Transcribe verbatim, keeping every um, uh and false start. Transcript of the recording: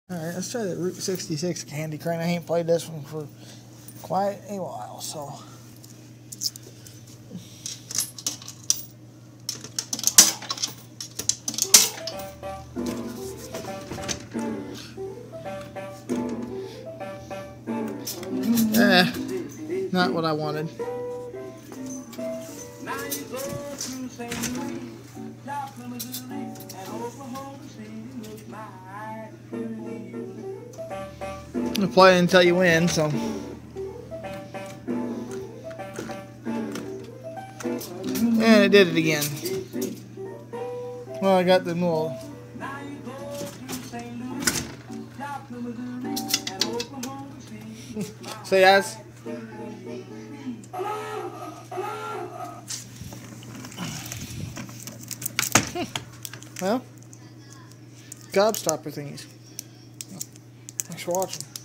Alright, let's try the Route sixty-six candy crane. I ain't played this one for quite a while, so. Eh, not what I wanted. I'm gonna play until you win, so. And it did it again. Well, I got the little. Say yes. Well, gobstopper thingies. Thanks for watching.